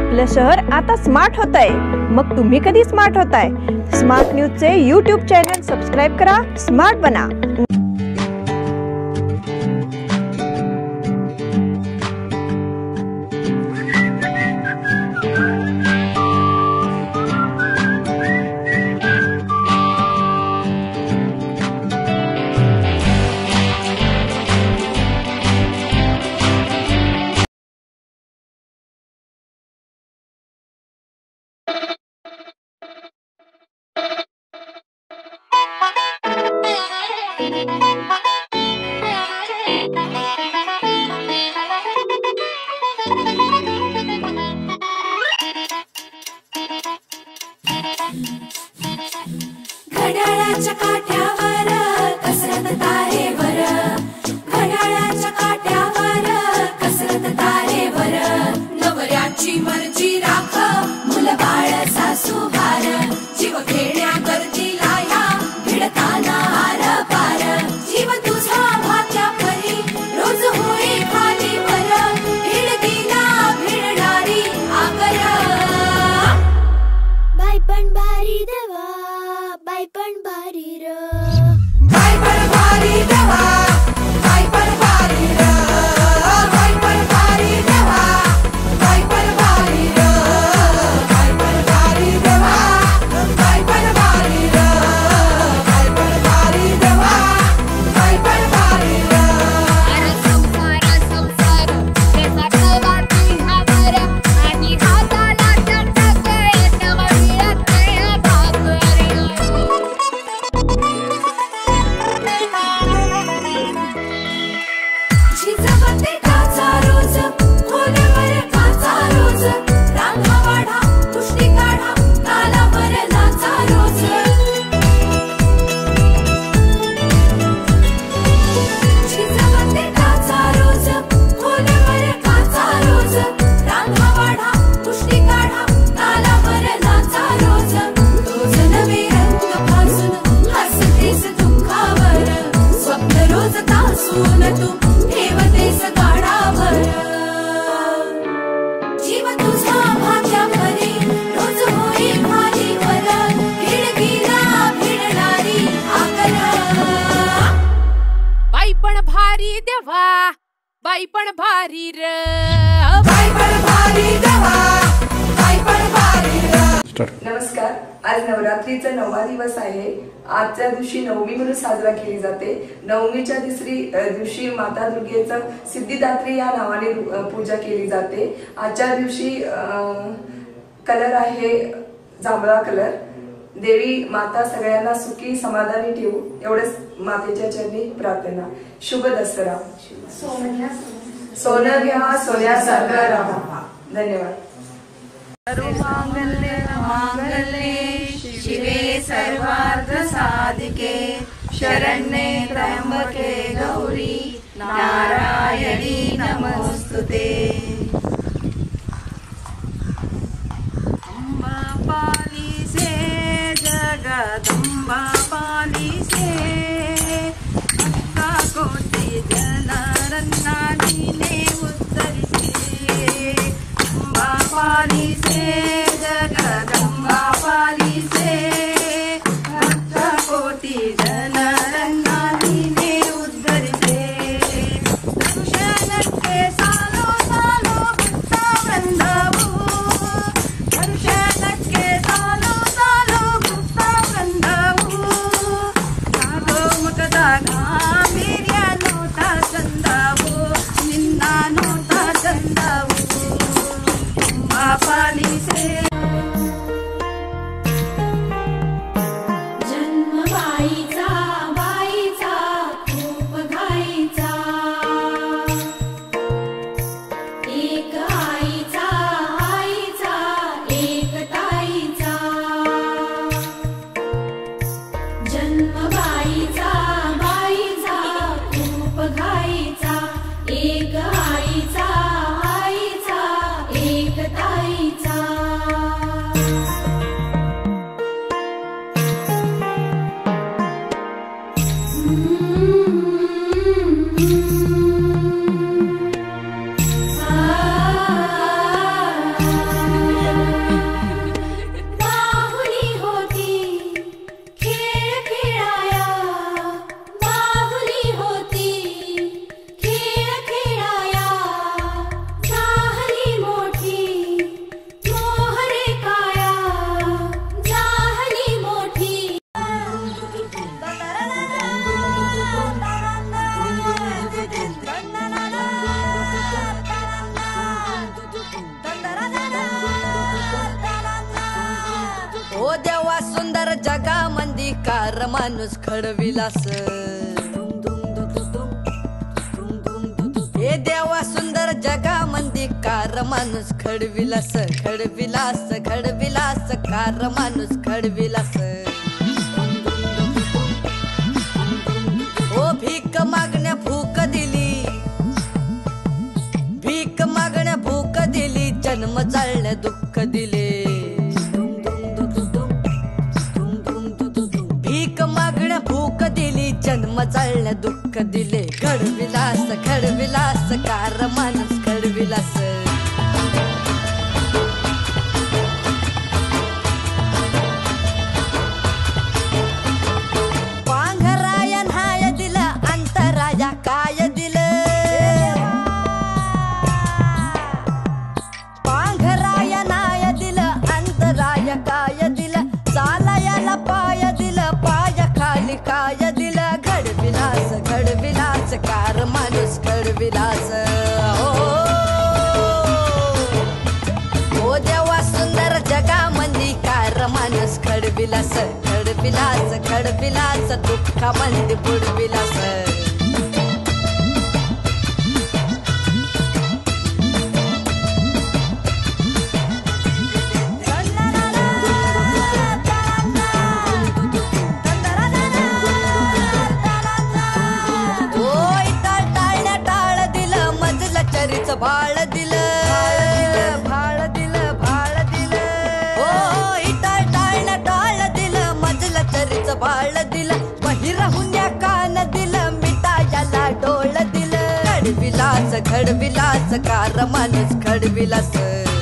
आपलं शहर आता स्मार्ट होतंय। मग तुम्ही कधी स्मार्ट होताय? स्मार्ट न्यूजचे YouTube चॅनल सबस्क्राइब करा, स्मार्ट बना। घड्याळाच्या काट्यावर कसरत तारेवर, घड्याळाच्या काट्यावर कसरत तारेवर, नवऱ्याची मर्जी राख मुलबाळ सासू हार, जीव खेळण्या गर्दीला या भिडताना हार पार, जीव तुझा भात्या परी रोज होई खाली वर, भिडकीला भिडणारी आगर, बाई पण भारी देवा, बाई पण भारी र, बाई पण भारी देवा, बाई पण भारी र, बाई पण भारी देवा, बाई पण भारी र, बाई पण भारी देवा, बाई पण भारी र, बाई पण भारी देवा, बाई पण भारी र। अरे संसार संसार त्याचा कवाती हावर आणि हाताला चटक येतं मिळते भाकर। झिजवते काचा रोज खोलवर काचा रोज, रांगा वाढा कुस्ती काढा तालावर नाचा रोज, झिजवते काचा रोज खोलवर काचा रोज, रांगा वाढा कुस्ती काढा तालावर नाचा रोज, रोज नवे रंग फासून हसतेस दुःखावर, स्वप्न रोज तासून तू ठेवतेस गाडावर, जीव तुझा भात्या परी रोज होई खाली वर, भिडकीला भिडणारी आगर, बाई पण भारी देवा, बाई पण भारी र, बाई पण भारी देवा, बाई पण भारी र। नमस्कार, आज नवरात्रीचा 9वा दिवस आहे। आजच्या दिवशी नवमी म्हणून साजरा केली जाते। नवमीच्या दिवशी माता दुर्गेचा सिद्धिदात्री या नावाने पूजा केली जाते। आजच्या दिवशी कलर आहे जांभळा कलर। देवी माता सगळ्यांना सुखी समाधानी ठेवू एवढंच मातेच्या चरणी प्रार्थना। शुभ दसरा। सोनं घ्या सोन्यासारखं राहा। धन्यवाद। सर्वमांगल्ये मांगल्ये शिवे सर्वार्थ साधिके शरण्ये त्र्यंबके गौरी नारायणी नमोस्तुते। अम्बा पालिसे जगदम्बा पालिसे, कोटि जनरन्ना नीने उद्धरिसे, अम्बा पालिसे जगदम्बा पालिसे, कोटि जनरन्ना नीने उद्धरिसे, दर्शनಕ್ಕೆ ಸಾಲೋ ಸಾಲೋ ಭಕ್ತ ವೃಂದವು, ದರ್ಶನಕ್ಕೆ ಸಾಲೋ ಸಾಲೋ ಭಕ್ತ ವೃಂದವು, ನಾಗೋ ಮುಖದ ಗಾಂಭೀರ್ಯ ನೋಟ ಚಂದವು, ನಿನ್ನ ನೋಟ ಚಂದವು, ಅಂಬಾ ಪಾಲಿಸೆ हो देवा सुंदर जगामंदी कार माणूस घडविलास हे देवा सुंदर जगामंदी कार माणूस घडविलास घडविलास घडविलास कार माणूस घडविलास ओ भीक मागण्या भूक दिली भीक मागण्या भूक दिली जन्म जाळण्या दुःख दिले भीक मागण्या भूक दिली जन्म जाळण्या दुःख दिले घडविलास घडविलास कार माणूस घडविलास पांघराया न्हाय दिलं अंतराया काय दिलं पांघराया न्हाय दिलं अंतराया काय दिलं चालायाला पाय दिलं पाय खाली काय दिलं घडविलास घडविलास कार माणूस घडविलास हो देवा सुंदर जगामंदी कार माणूस घडविलास घडविलास घडविलास दुःखामंदी बुडविलास भाळ दिलं भाळ दिलं भाळ दिलं ओ इटाळ टाळण्या टाळ दिलं मजला तरीच भाळ दिलं बहिरहुन्या कान दिलं मिठायाला डोळ दिलं घडविलास घडविलास कार माणूस घडविलास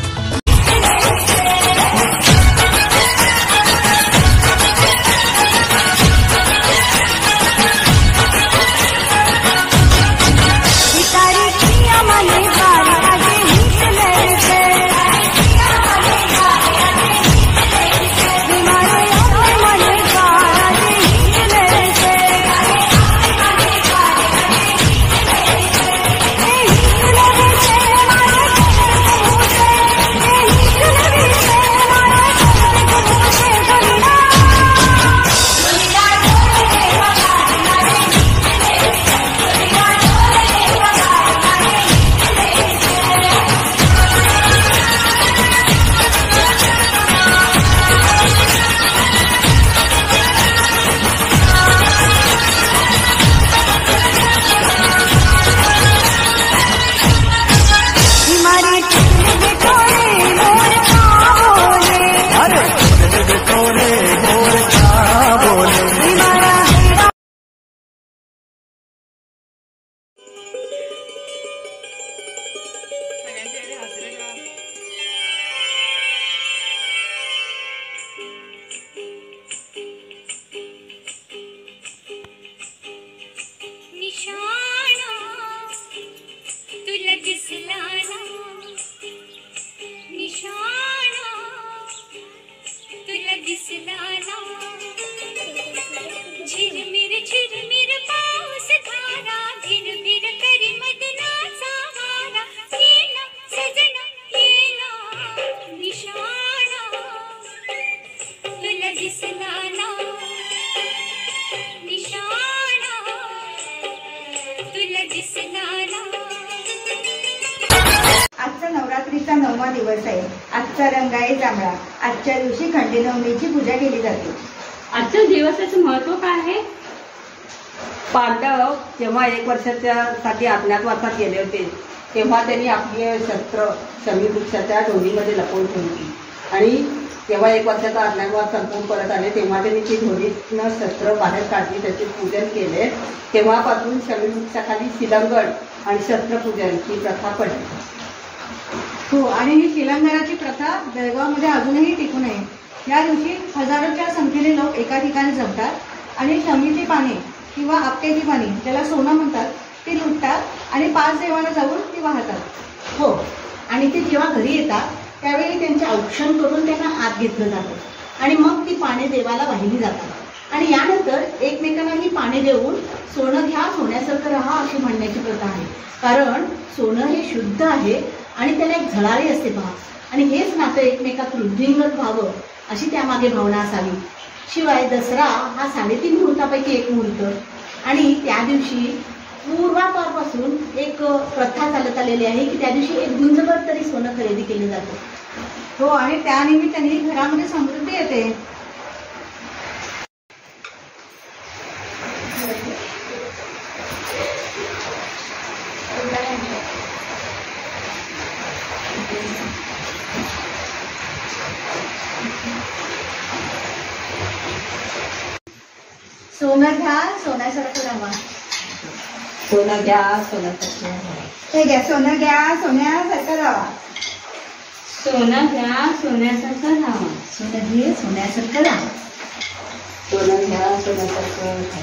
झिरमिर पाऊस धारा भिरभिर करी मदनाचा वारा येना सजना येना निशाणा तुला दिसला ना निशाणा तुला दिसला ना. आजचा नवरात्रीचा 9वा दिवस आहे. आजचा रंग आहे जांभळा. आजच्या दिवशी खंडेनवमीची पूजा केली जाते. आजच्या दिवसाचं महत्व काय आहे? पांडव जेव्हा 1 वर्षासाठी अज्ञातवासात गेले होते तेव्हा त्यांनी आपली शस्त्र शमीवृक्षाच्या ढोलीमध्ये लपवून ठेवली आणि जेव्हा 1 वर्षाचा अज्ञातवास संपून परत आले तेव्हा त्यांनी ती ढोलीतनं शस्त्र बाहेर काढली, त्याचे पूजन केले. तेव्हापासून शमीवृक्षाखाली शिलंगण आणि शस्त्रपूजन ही प्रथा पडली. हो, आणि ही शिलांगणाची प्रथा बेळगावमध्ये अजूनही टिकून आहे. या दिवशी हजारोच्या संख्येने लोक एका ठिकाणी जमतात आणि शमीची पाने किंवा आपट्याची पाने, ज्याला सोनं म्हणतात, ती लुटतात आणि 5 देवांना जाऊन ती वाहतात. हो, आणि ते जेव्हा घरी येतात त्यावेळी त्यांचे औक्षण करून त्यांना आत घेतलं जातं आणि मग ती पाने देवाला वाहिली जातात आणि यानंतर एकमेकांना ही पाने देऊन सोनं घ्या, सोन्यासारखं राहा अशी म्हणण्याची प्रथा आहे. कारण सोनं हे शुद्ध आहे आणि त्याला एक झळाळी असते पहा, आणि हेच नातं एकमेकात वृद्धिंगत व्हावं अशी त्यामागे भावना असावी. शिवाय दसरा हा 3.5 मुहूर्तापैकी एक मुहूर्त आणि त्या दिवशी पूर्वापारपासून एक प्रथा चालत आलेली आहे की त्या दिवशी 1 गुंजभर तरी सोनं खरेदी केले जाते. हो, आणि त्यानिमित्ताने घरामध्ये समृद्धी येते. सोनं घ्या, सोन्यासारखं राहा. सोनं घ्या, सोन्यासारखं राहा. हे घ्या, सोनं घ्या, सोन्यासारखं राहा. सोनं घ्या, सोन्यासारखं राहा. सोनं घे, सोन्यासारखं राहा. सोनं घ्या, सोन्यासारखं राहा.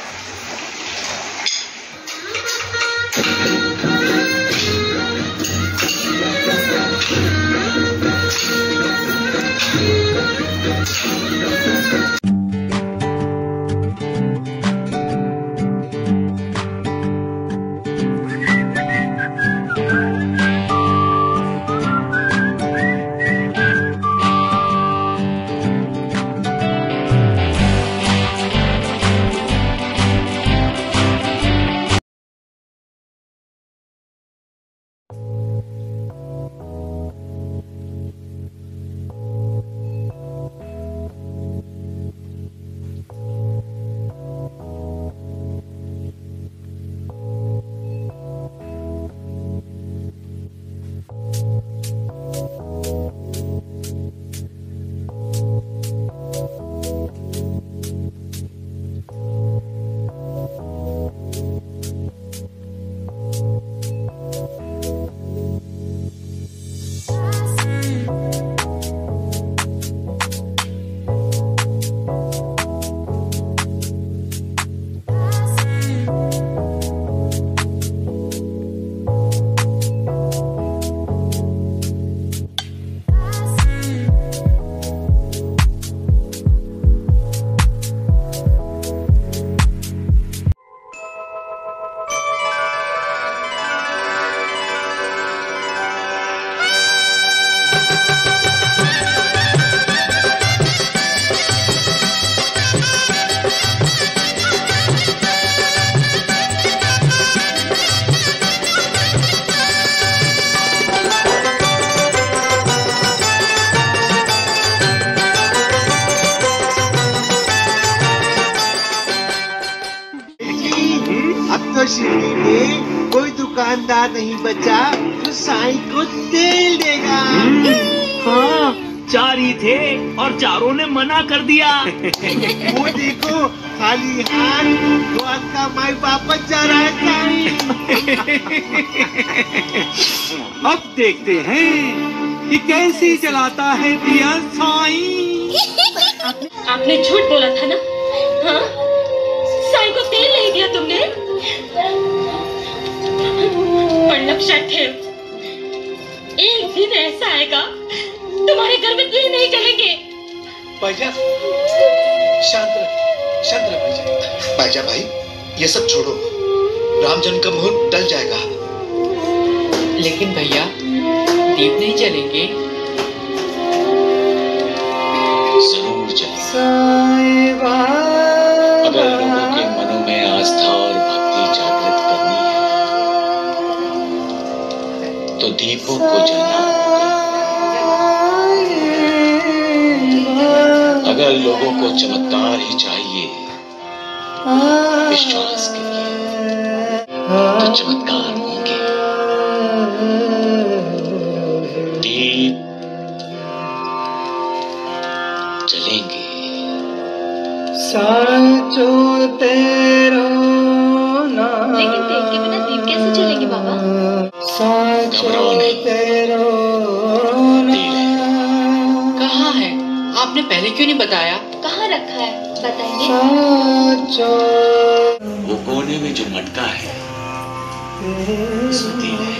शिरडी में कोई दुकानदार नहीं बचा जो साईं को तेल देगा। हाँ, 4 ही थे और चारों ने मना कर दिया। वो देखो खाली हाथ द्वार का माई वापस जा रहा है साईं। अब देखते हैं कि कैसे चलाता है दिया साईं। आपने झूठ बोला था ना? हाँ? साईं को तेल नहीं दिया तुमने? पर लक्षण थे, एक दिन ऐसा आएगा तुम्हारे घर में दिए नहीं जलेंगे। भाईजा, शांत रह भाईजा। भाईजा भाई, ये सब छोड़ो, राम जन्म का मुहूर्त टल जाएगा। लेकिन भैया, दीप नहीं जलेंगे? जरूर जलेंगे। अगर लोगों के मनों में आस्था और भक्ति जागृत करनी है तो दीपों को जलाना होगा। अगर लोगों को चमत्कार ही चाहिए विश्वास के लिए तो चमत्कार होंगे। दीप जलेंगे। साचो तेरो नाम। लेकिन तेल के बिना दीप कैसे जलेंगे बाबा? साचो तेरो नाम। कहाँ है? आपने पहले क्यों नहीं बताया? कहाँ रखा है बताएंगे? वो कोने में जो मटका है सुती है।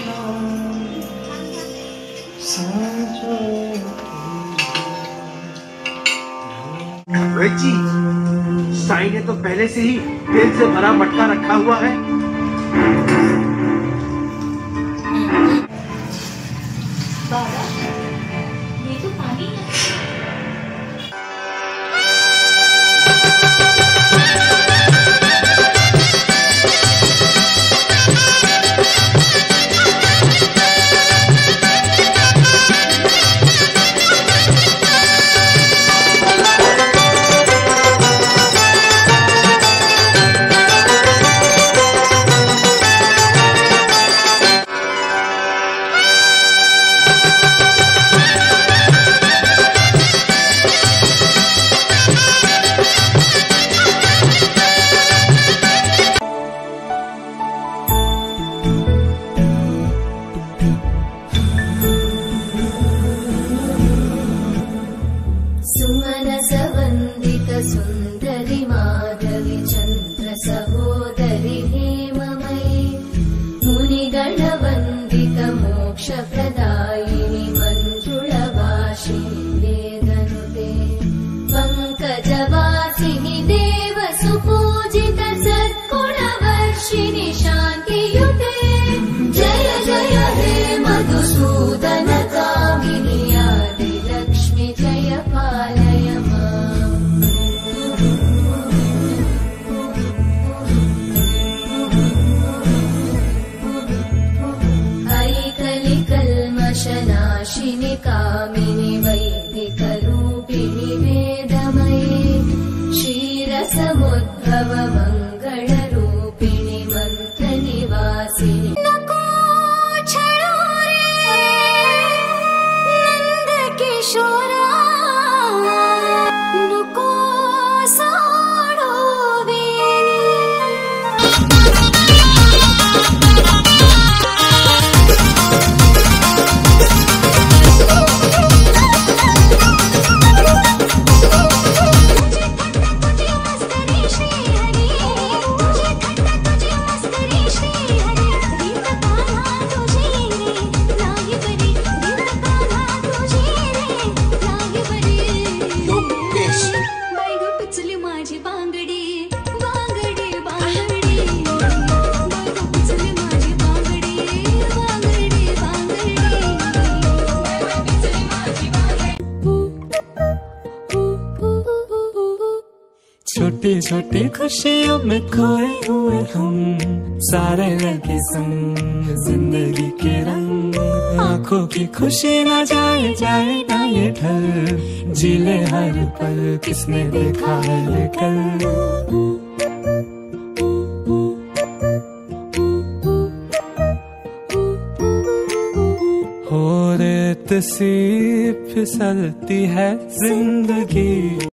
जी, साईं ने तो पहले से ही तेल से भरा मटका रखा हुआ है। बाबा, ये तो पानी है। छोटी छोटी खुशियों में खोए हुए हम, सारे लगे संग जिंदगी के रंग। आंखों की खुशी ना जाए जाए ना ये ढल, जीले हर पल किसने देखा है ये कल। हो रेत सी फिसलती है जिंदगी।